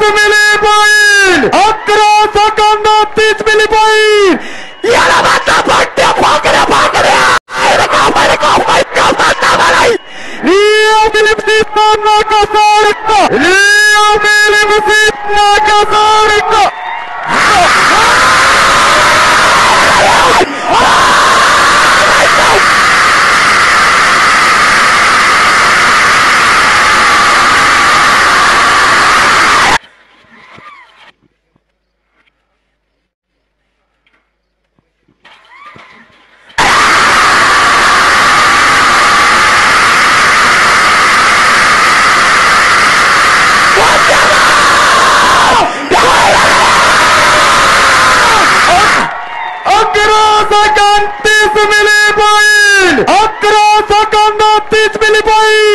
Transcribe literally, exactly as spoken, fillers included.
मिलीपॉइंट अकरा सेकंद तीस मिलीपॉइंट याला माता पट्ट्या फाकड्या फाकड्या Leo Filipsita Nakasarika Leo Filipsita Nakasarika तीस मिलीपॉइंट अकरा सेकंद तीस मिलीपॉइंट